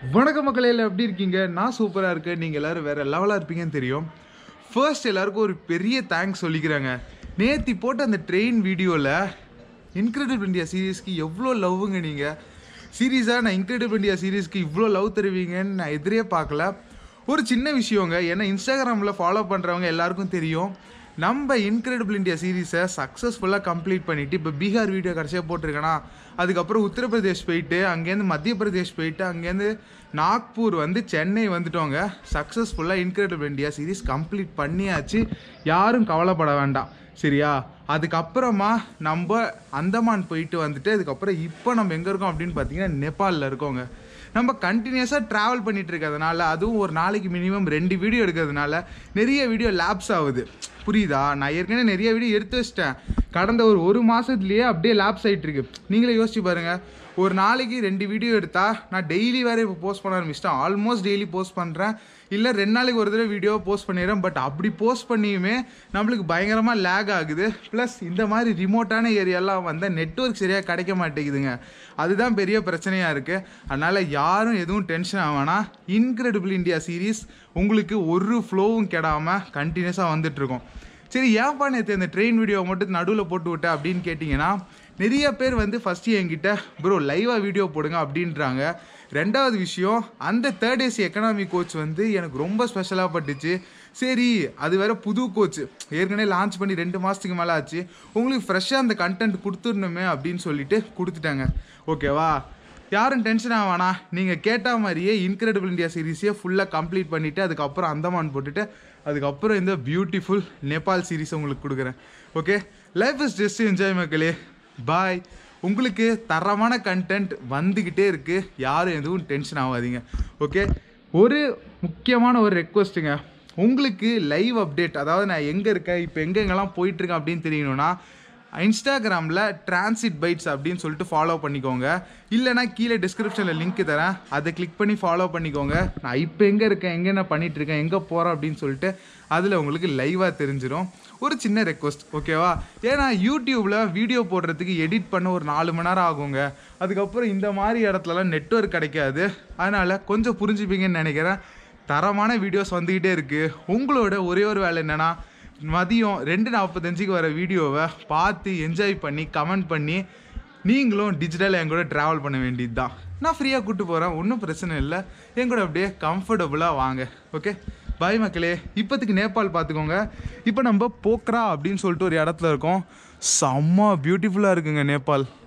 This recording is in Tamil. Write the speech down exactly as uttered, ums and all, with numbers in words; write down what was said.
வணக்கம் மக்களே, எல்லாம் எப்படி இருக்கீங்க? நான் சூப்பராக இருக்கேன். நீங்கள் எல்லோரும் வேறு லெவலாக இருப்பீங்கன்னு தெரியும். ஃபர்ஸ்ட் எல்லாருக்கும் ஒரு பெரிய தேங்க்ஸ் சொல்லிக்கிறாங்க. நேற்று போட்ட அந்த ட்ரெயின் வீடியோவில் இன்க்ரெடிபிள் இந்தியா சீரீஸ்க்கு எவ்வளோ லவ்வுங்க. நீங்கள் சீரீஸாக நான் இன்க்ரெடிபிள் இந்தியா சீரீஸ்க்கு இவ்வளோ லவ் தருவீங்கன்னு நான் எதிரே பார்க்கல. ஒரு சின்ன விஷயங்க, ஏன்னா இன்ஸ்டாகிராமில் ஃபாலோ பண்ணுறவங்க எல்லாருக்கும் தெரியும். நம்ம இன்க்ரெடிபிள் இந்தியா சீரீஸை சக்ஸஸ்ஃபுல்லாக கம்ப்ளீட் பண்ணிவிட்டு இப்போ பீகார் வீடியோ கடைசியாக போட்டிருக்கேன்னா, அதுக்கப்புறம் உத்தரப்பிரதேஷ் போயிட்டு அங்கேருந்து மத்திய பிரதேஷ் போயிட்டு அங்கேருந்து நாக்பூர் வந்து சென்னை வந்துட்டோங்க. சக்ஸஸ்ஃபுல்லாக இன்க்ரெடிபிள் இந்தியா சீரீஸ் கம்ப்ளீட் பண்ணியாச்சு. யாரும் கவலைப்பட வேண்டாம், சரியா? அதுக்கப்புறமா நம்ம அந்தமான் போயிட்டு வந்துட்டு அதுக்கப்புறம் இப்போ நம்ம எங்கே இருக்கோம் அப்படின்னு பார்த்தீங்கன்னா நேபாளில் இருக்கோங்க. நம்ம கண்டினியூஸாக ட்ராவல் பண்ணிகிட்டு இருக்கிறதுனால, அதுவும் ஒரு நாளைக்கு மினிமம் ரெண்டு வீடியோ எடுக்கிறதுனால நிறைய வீடியோ லேப்ஸ் ஆகுது. புரியுதா? நான் ஏற்கனவே நிறைய வீடியோ எடுத்து வச்சிட்டேன். கடந்த ஒரு ஒரு மாதத்துலேயே அப்படியே லேப்ஸ் ஆகிட்டுருக்கு. நீங்களே யோசிச்சு பாருங்கள், ஒரு நாளைக்கு ரெண்டு வீடியோ எடுத்தால் நான் டெய்லி வேறு இப்போ போஸ்ட் பண்ண ஆரம்பிச்சிட்டேன். ஆல்மோஸ்ட் டெய்லி போஸ்ட் பண்ணுறேன், இல்லை ரெண்டு நாளைக்கு ஒரு தடவை வீடியோ போஸ்ட் பண்ணிடுறேன். பட் அப்படி போஸ்ட் பண்ணியுமே நம்மளுக்கு பயங்கரமாக லேக் ஆகுது. ப்ளஸ் இந்த மாதிரி ரிமோட்டான ஏரியாலாம் வந்தால் நெட்வொர்க் சரியாக கிடைக்க மாட்டேங்குதுங்க. அதுதான் பெரிய பிரச்சனையாக இருக்குது. அதனால் யாரும் எதுவும் டென்ஷன் ஆகானா, இன்க்ரெடிபிள் இந்தியா சீரீஸ் உங்களுக்கு ஒரு ஃப்ளோவும் கெடாமல் கண்டினியூஸாக வந்துட்டுருக்கோம். சரி, ஏன்ப்பா நேற்று இந்த ட்ரெயின் வீடியோவை மட்டும் நடுவில் போட்டு விட்டேன் அப்படின்னு கேட்டிங்கன்னா, நிறைய பேர் வந்து ஃபஸ்ட்டு என்கிட்ட ப்ரோ லைவாக வீடியோ போடுங்க அப்படின்றாங்க. ரெண்டாவது விஷயம், அந்த தேர்ட் ஏசி எக்கனாமி கோச் வந்து எனக்கு ரொம்ப ஸ்பெஷலாக பட்டுச்சு. சரி, அது வேறு புது கோச், ஏற்கனவே லான்ச் பண்ணி ரெண்டு மாதத்துக்கு மேலே ஆச்சு. உங்களுக்கு ஃப்ரெஷ்ஷாக அந்த கண்டென்ட் கொடுத்துடணுமே அப்படின்னு சொல்லிட்டு கொடுத்துட்டாங்க. ஓகேவா? யாரும் டென்ஷன் ஆவானா, நீங்கள் கேட்ட மாதிரியே இன்க்ரெடிபிள் இந்தியா சீரீஸையே ஃபுல்லாக கம்ப்ளீட் பண்ணிவிட்டு அதுக்கப்புறம் அந்தமான் போட்டுட்டு அதுக்கப்புறம் இந்த பியூட்டிஃபுல் நேபாள் சீரீஸ் உங்களுக்கு கொடுக்குறேன். Okay, life is just enjoy மக்களே. பாய். உங்களுக்கு தரமான கண்டென்ட் வந்துக்கிட்டே இருக்குது, யாரும் எதுவும் டென்ஷன் ஆகாதீங்க. ஓகே, ஒரு முக்கியமான ஒரு ரெக்வஸ்ட்டுங்க, உங்களுக்கு லைவ் அப்டேட், அதாவது நான் எங்கே இருக்கேன், இப்போ எங்கெங்கெல்லாம் போயிட்டுருக்கேன் அப்படின்னு தெரியணும்னா இன்ஸ்டாகிராமில் டிரான்சிட் பைட்ஸ் அப்படின்னு சொல்லிட்டு ஃபாலோ பண்ணிக்கோங்க. இல்லைனா கீழே டிஸ்கிரிப்ஷனில் லிங்க் தரேன், அதை கிளிக் பண்ணி ஃபாலோ பண்ணிக்கோங்க. நான் இப்போ எங்கே இருக்கேன், எங்கே நான் பண்ணிகிட்ருக்கேன், எங்கே போகிறேன் அப்படின்னு சொல்லிட்டு அதில் உங்களுக்கு லைவாக தெரிஞ்சிடும். ஒரு சின்ன ரெக்வஸ்ட், ஓகேவா? ஏன்னா யூடியூப்பில் வீடியோ போடுறதுக்கு எடிட் பண்ண ஒரு நாலு மணி நேரம் ஆகுங்க. அதுக்கப்புறம் இந்த மாதிரி இடத்துலலாம் நெட்வொர்க் கிடைக்காது. அதனால் கொஞ்சம் புரிஞ்சுப்பீங்கன்னு நினைக்கிறேன். தரமான வீடியோஸ் வந்துக்கிட்டே இருக்குது. உங்களோட ஒரே ஒரு வேலை என்னென்னா, மதியம் ரெண்டு நாற்பத்தஞ்சுக்கு வர வீடியோவை பார்த்து என்ஜாய் பண்ணி கமெண்ட் பண்ணி நீங்களும் டிஜிட்டலாக என் கூட ட்ராவல் பண்ண வேண்டியது தான். நான் ஃப்ரீயாக கூப்பிட்டு போகிறேன், ஒன்றும் பிரச்சனை இல்லை. என் கூட அப்படியே கம்ஃபர்டபுளாக வாங்க. ஓகே, பாய் மக்களே. இப்போதைக்கு நேபாள் பார்த்துக்கோங்க. இப்போ நம்ம போக்ரா அப்படின்னு சொல்லிட்டு ஒரு இடத்துல இருக்கோம். செம்ம பியூட்டிஃபுல்லாக இருக்குங்க நேபாள்.